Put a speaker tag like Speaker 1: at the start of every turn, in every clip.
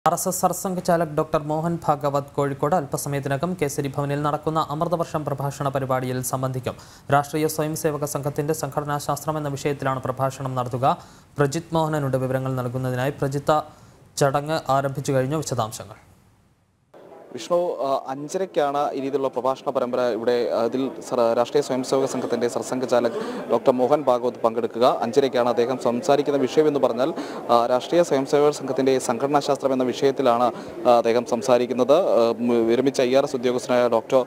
Speaker 1: RSS Sarsanghchalak doctor Mohan Bhagwat Kozhikode അല്പസമയത്തിനകം കേസരി ഭവനിൽ നടക്കുന്ന അമൃതവർഷം പ്രഭാഷണ പരിപാടിയിൽ സംബന്ധിക്കും. രാഷ്ട്രീയ സ്വയംസേവക സംഘത്തിന്റെ സംഘടനാശാസ്ത്രം എന്ന വിഷയത്തിലാണ് പ്രഭാഷണം നടത്തുക. പ്രജിത് മോഹനനുണ്ട് വിവരങ്ങൾ നൽകുന്നതിനായി. പ്രജിത്ത, ചടങ്ങ് ആരംഭിച്ചു കഴിഞ്ഞു. വിശദാംശങ്ങൾ.
Speaker 2: വിഷ്ണു, 5:30-ക്കാണ് ഈ രീതിയിലുള്ള പ്രഭാഷണ പരമ്പര ഇവിടെ ഇതിൽ രാഷ്ട്രീയ സ്വയംസേവക സംഘത്തിൻ്റെ സർസംഘചാലക് ഡോക്ടർ മോഹൻ ഭാഗവത് പങ്കെടുക്കുക. 5:30-ക്കാണ് അദ്ദേഹം സംസാരിക്കുന്ന വിഷയമെന്ന് പറഞ്ഞാൽ രാഷ്ട്രീയ സ്വയംസേവക സംഘത്തിൻ്റെ സംഘടനാശാസ്ത്രം എന്ന വിഷയത്തിലാണ് അദ്ദേഹം സംസാരിക്കുന്നത്. വിരമിച്ച IRS ഉദ്യോഗസ്ഥനായ ഡോക്ടർ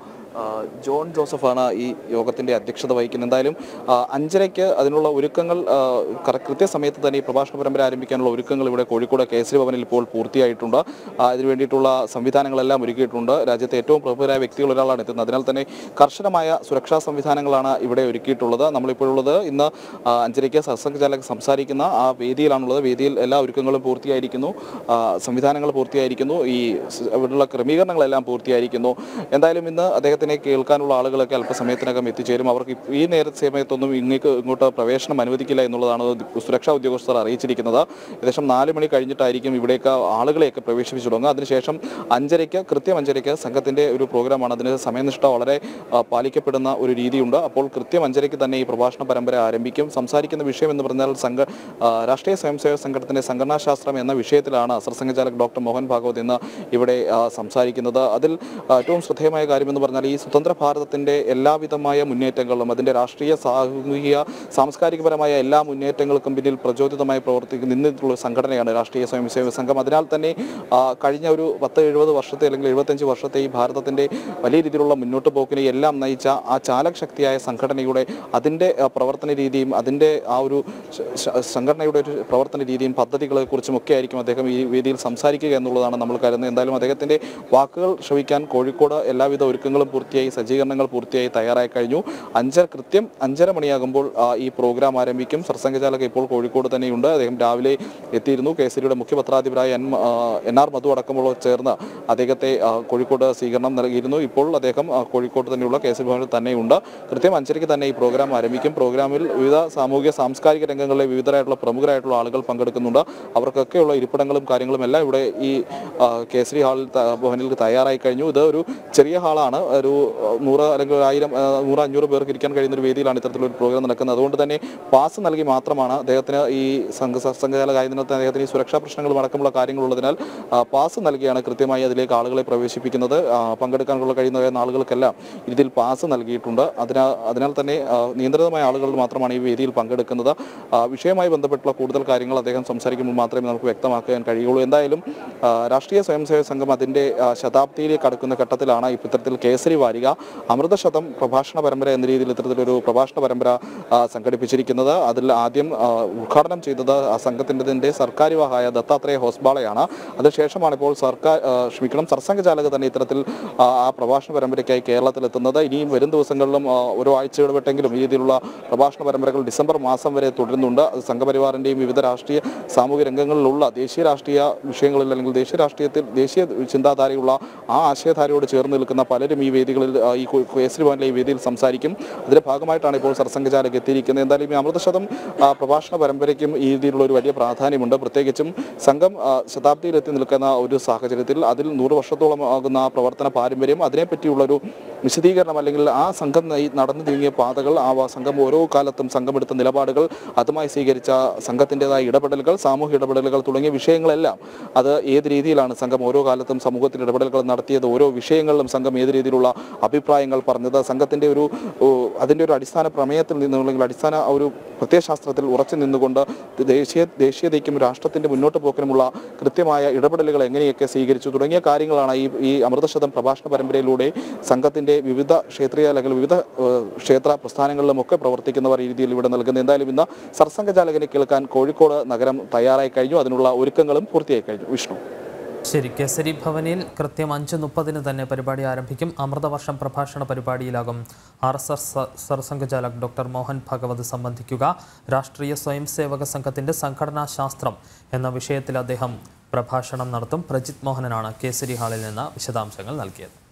Speaker 2: ജോൺ ജോസഫാണ് ഈ യോഗത്തിൻ്റെ അധ്യക്ഷത വഹിക്കുന്നത്. എന്തായാലും 5:30-ക്ക് അതിനുള്ള ഒരുക്കങ്ങൾ കൃത്യസമയത്ത് തന്നെ ഈ പ്രഭാഷണ പരമ്പര ആരംഭിക്കാനുള്ള ഒരുക്കങ്ങൾ ഇവിടെ കോഴിക്കോട് കേസരി ഭവനിൽ ഇപ്പോൾ പൂർത്തിയായിട്ടുണ്ട്. അതിനു വേണ്ടിയിട്ടുള്ള സംവിധാനങ്ങളെല്ലാം ഒരുക്കിയിട്ടുണ്ട്. രാജ്യത്തെ ഏറ്റവും പ്രമുഖരായ വ്യക്തികൾ ഒരാളാണ് എത്തുന്നത്. അതിനാൽ തന്നെ കർശനമായ സുരക്ഷാ സംവിധാനങ്ങളാണ് ഇവിടെ ഒരുക്കിയിട്ടുള്ളത്. നമ്മളിപ്പോഴുള്ളത് ഇന്ന് 5:30-ക്ക് സർസംഘചാലക് സംസാരിക്കുന്ന ആ വേദിയിലാണുള്ളത്. വേദിയിൽ എല്ലാ ഒരുക്കങ്ങളും പൂർത്തിയായിരിക്കുന്നു, സംവിധാനങ്ങൾ പൂർത്തിയായിരിക്കുന്നു, ഈ ഇവിടെയുള്ള ക്രമീകരണങ്ങളെല്ലാം പൂർത്തിയായിരിക്കുന്നു. എന്തായാലും ഇന്ന് അദ്ദേഹത്തിനെ കേൾക്കാനുള്ള ആളുകളൊക്കെ അല്പസമയത്തിനകം എത്തിച്ചേരും. അവർക്ക് ഈ സമയത്തൊന്നും ഇങ്ങോട്ട് പ്രവേശനം അനുവദിക്കില്ല എന്നുള്ളതാണ് സുരക്ഷാ ഉദ്യോഗസ്ഥർ അറിയിച്ചിരിക്കുന്നത്. ഏകദേശം 4 മണി കഴിഞ്ഞിട്ടായിരിക്കും ഇവിടേക്ക് ആളുകളെയൊക്കെ പ്രവേശിപ്പിച്ചു തുടങ്ങുക. അതിനുശേഷം 5:30-ക്ക് കൃത്യം 5:30-ക്ക് സംഘത്തിൻ്റെ ഒരു പ്രോഗ്രാമാണ്. അതിന് സമയനിഷ്ഠ വളരെ പാലിക്കപ്പെടുന്ന ഒരു രീതിയുണ്ട്. അപ്പോൾ കൃത്യം 5:30-ക്ക് തന്നെ ഈ പ്രഭാഷണ പരമ്പര ആരംഭിക്കും. സംസാരിക്കുന്ന വിഷയം എന്ന് പറഞ്ഞാൽ രാഷ്ട്രീയ സ്വയംസേവക സംഘത്തിൻ്റെ സംഘടനാശാസ്ത്രം എന്ന വിഷയത്തിലാണ് സർസംഘചാലക് ഡോക്ടർ മോഹൻ ഭാഗവത് ഇന്ന് ഇവിടെ സംസാരിക്കുന്നത്. അതിൽ ഏറ്റവും ശ്രദ്ധേയമായ കാര്യമെന്ന് പറഞ്ഞാൽ ഈ സ്വതന്ത്ര ഭാരതത്തിൻ്റെ എല്ലാവിധമായ മുന്നേറ്റങ്ങളും അതിൻ്റെ രാഷ്ട്രീയ, സാമൂഹിക, സാംസ്കാരികപരമായ എല്ലാ മുന്നേറ്റങ്ങൾക്കും പിന്നിൽ പ്രചോദിതമായി നിന്നിട്ടുള്ള സംഘടനയാണ് രാഷ്ട്രീയ സ്വയംസേവക സംഘം. അതിനാൽ തന്നെ കഴിഞ്ഞ ഒരു 10-70 വർഷത്തെ അല്ലെങ്കിൽ 75 വർഷത്തെ ഈ ഭാരതത്തിൻ്റെ വലിയ രീതിയിലുള്ള മുന്നോട്ട് പോക്കിനെ എല്ലാം നയിച്ച ആ ചാലക ശക്തിയായ സംഘടനയുടെ അതിൻ്റെ പ്രവർത്തന രീതിയും അതിൻ്റെ ആ ഒരു സംഘടനയുടെ ഒരു പ്രവർത്തന രീതിയും പദ്ധതികളെക്കുറിച്ചും ഒക്കെ ആയിരിക്കും അദ്ദേഹം ഈ വേദിയിൽ സംസാരിക്കുക എന്നുള്ളതാണ് നമ്മൾ കരുതുന്നത്. എന്തായാലും അദ്ദേഹത്തിൻ്റെ വാക്കുകൾ ശ്രവിക്കാൻ കോഴിക്കോട് എല്ലാവിധ ഒരുക്കങ്ങളും പൂർത്തിയായി, സജ്ജീകരണങ്ങൾ പൂർത്തിയായി തയ്യാറായി കഴിഞ്ഞു. കൃത്യം 5:30 മണിയാകുമ്പോൾ ഈ പ്രോഗ്രാം ആരംഭിക്കും. സർസംഘചാലക് ഇപ്പോൾ കോഴിക്കോട് തന്നെയുണ്ട്. അദ്ദേഹം രാവിലെ എത്തിയിരുന്നു. കേസരിയുടെ മുഖ്യപത്രാധിപരായ NR മധു അടക്കമുള്ളവർ ചേർന്ന് അദ്ദേഹത്തെ കോഴിക്കോട് സ്വീകരണം നൽകിയിരുന്നു. ഇപ്പോൾ അദ്ദേഹം കോഴിക്കോട് തന്നെയുള്ള കേസരി ഭവനിൽ തന്നെയുണ്ട്. കൃത്യം 5:30-ക്ക് തന്നെ ഈ പ്രോഗ്രാം ആരംഭിക്കും. പ്രോഗ്രാമിൽ വിവിധ സാമൂഹിക സാംസ്കാരിക രംഗങ്ങളിലെ വിവിധരായിട്ടുള്ള പ്രമുഖരായിട്ടുള്ള ആളുകൾ പങ്കെടുക്കുന്നുണ്ട്. അവർക്കൊക്കെയുള്ള ഇരിപ്പിടങ്ങളും കാര്യങ്ങളും എല്ലാം ഇവിടെ ഈ കേസരി ഹാളിൽ ഭവനിൽ തയ്യാറായി കഴിഞ്ഞു. ഇത് ഒരു ചെറിയ ഹാളാണ്. ഒരു 100 അല്ലെങ്കിൽ 100-500 പേർക്ക് ഇരിക്കാൻ കഴിയുന്ന ഒരു വേദിയിലാണ് ഇത്തരത്തിലൊരു പ്രോഗ്രാം നടക്കുന്നത്. അതുകൊണ്ട് തന്നെ പാസ് നൽകി മാത്രമാണ് അദ്ദേഹത്തിന് ഈ സംഘചാലകായതിനകത്ത് അദ്ദേഹത്തിന് ഈ സുരക്ഷാ പ്രശ്നങ്ങളും അടക്കമുള്ള കാര്യങ്ങളുള്ളതിനാൽ പാസ് നൽകിയാണ് കൃത്യമായി അതിലേക്ക് ആളുകളെ പ്രവേശിപ്പിക്കുന്നത്. പങ്കെടുക്കാനുള്ള കഴിയുന്ന ആളുകൾക്കെല്ലാം ഇതിൽ പാസ് നൽകിയിട്ടുണ്ട്. അതിനാൽ തന്നെ നിയന്ത്രിതമായ ആളുകൾ മാത്രമാണ് ഈ വേദിയിൽ പങ്കെടുക്കുന്നത്. വിഷയവുമായി ബന്ധപ്പെട്ടുള്ള കൂടുതൽ കാര്യങ്ങൾ അദ്ദേഹം സംസാരിക്കുമ്പോൾ മാത്രമേ നമുക്ക് വ്യക്തമാക്കാൻ കഴിയുള്ളൂ. എന്തായാലും രാഷ്ട്രീയ സ്വയംസേവക സംഘം അതിൻ്റെ ശതാബ്ദിയിലേക്ക് കടക്കുന്ന ഘട്ടത്തിലാണ് ഇത്തരത്തിൽ കേസരി വാരിക അമൃതശതം പ്രഭാഷണ പരമ്പര എന്ന രീതിയിൽ ഇത്തരത്തിലൊരു പ്രഭാഷണ പരമ്പര സംഘടിപ്പിച്ചിരിക്കുന്നത്. അതിൽ ആദ്യം ഉദ്ഘാടനം ചെയ്തത് ആ സംഘത്തിൻ്റെ സർക്കാരിവാഹായ ദത്താത്രേയ ഹോസ്ബാളയാണ്. അതിനുശേഷമാണ് ഇപ്പോൾ സർസംഘചാലക് തന്നെ ഇത്തരത്തിൽ ആ പ്രഭാഷണ പരമ്പരയ്ക്കായി കേരളത്തിലെത്തുന്നത്. ഇനിയും വരും ദിവസങ്ങളിലും ഓരോ ആഴ്ച ഇടപെട്ടെങ്കിലും ഈ രീതിയിലുള്ള പ്രഭാഷണ പരമ്പരകൾ ഡിസംബർ മാസം വരെ തുടരുന്നുണ്ട്. സംഘപരിവാറിൻ്റെയും വിവിധ രാഷ്ട്രീയ സാമൂഹിക രംഗങ്ങളിലുള്ള ദേശീയ രാഷ്ട്രീയ വിഷയങ്ങളിൽ അല്ലെങ്കിൽ ദേശീയ രാഷ്ട്രീയത്തിൽ ദേശീയ ചിന്താധാരയുള്ള ആ ആശയധാരയോട് ചേർന്ന് നിൽക്കുന്ന പലരും ഈ വേദികളിൽ ഈ കേസരി ഭവനിലെ ഈ വേദിയിൽ സംസാരിക്കും. അതിൻ്റെ ഭാഗമായിട്ടാണ് ഇപ്പോൾ സർസംഘചാലക് എത്തിയിരിക്കുന്നത്. എന്തായാലും ഈ അമൃതശതം പ്രഭാഷണ പരമ്പരയ്ക്കും ഈ രീതിയിലുള്ള ഒരു വലിയ പ്രാധാന്യമുണ്ട്. പ്രത്യേകിച്ചും സംഘം ശതാബ്ദിയിലെത്തി നിൽക്കുന്ന ഒരു സാഹചര്യത്തിൽ അതിൽ 100 വർഷത്തോളം ആകുന്ന പ്രവർത്തന പാരമ്പര്യം, അതിനെപ്പറ്റിയുള്ളൊരു വിശദീകരണം അല്ലെങ്കിൽ ആ സംഘം നടന്നു നീങ്ങിയ പാതകൾ, ആ സംഘം ഓരോ കാലത്തും സംഘമെടുത്ത നിലപാടുകൾ, അതുമായി സ്വീകരിച്ച സംഘത്തിൻ്റെതായ ഇടപെടലുകൾ, സാമൂഹ്യ ഇടപെടലുകൾ തുടങ്ങിയ വിഷയങ്ങളെല്ലാം അത് ഏത് രീതിയിലാണ് സംഘം ഓരോ കാലത്തും സമൂഹത്തിൽ ഇടപെടലുകൾ നടത്തിയത്, ഓരോ വിഷയങ്ങളിലും സംഘം ഏത് രീതിയിലുള്ള അഭിപ്രായങ്ങൾ പറഞ്ഞത്, സംഘത്തിൻ്റെ അതിൻ്റെ ഒരു അടിസ്ഥാന പ്രമേയത്തിൽ നിന്നുണ്ടെങ്കിൽ അടിസ്ഥാന ഒരു പ്രത്യയശാസ്ത്രത്തിൽ ഉറച്ചു നിന്നുകൊണ്ട് ദേശീയതയ്ക്കും രാഷ്ട്രത്തിൻ്റെ മുന്നോട്ട് പോക്കിനുമുള്ള കൃത്യമായ ഇടപെടലുകൾ എങ്ങനെയൊക്കെ സ്വീകരിച്ചു തുടങ്ങിയ കാര്യങ്ങളാണ് ഈ അമൃതശതം പ്രഭാഷണ പരമ്പരയിലൂടെ സംഘത്തിൻ്റെ വിവിധ ക്ഷേത്രീയ അല്ലെങ്കിൽ വിവിധ ക്ഷേത്ര പ്രസ്ഥാനങ്ങളിലുമൊക്കെ പ്രവർത്തിക്കുന്നവർ ഈ രീതിയിൽ ഇവിടെ നൽകുന്നത്. എന്തായാലും ഇന്ന് സർസംഘചാലകനെ കേൾക്കാൻ കോഴിക്കോട് നഗരം തയ്യാറായി കഴിഞ്ഞു. അതിനുള്ള ഒരുക്കങ്ങളും പൂർത്തിയായി കഴിഞ്ഞു. വിഷ്ണു.
Speaker 1: ശരി, കേസരി ഭവനിൽ കൃത്യം 5:30-ന് തന്നെ പരിപാടി ആരംഭിക്കും. അമൃതവർഷം പ്രഭാഷണ പരിപാടിയിലാകും RSS സർസംഘചാലക് ഡോക്ടർ മോഹൻ ഭാഗവത് സംബന്ധിക്കുക. രാഷ്ട്രീയ സ്വയംസേവക സംഘത്തിൻ്റെ സംഘടനാശാസ്ത്രം എന്ന വിഷയത്തിൽ അദ്ദേഹം പ്രഭാഷണം നടത്തും. പ്രജിത് മോഹനനാണ് കേസരി ഹാളിൽ നിന്ന് വിശദാംശങ്ങൾ നൽകിയത്.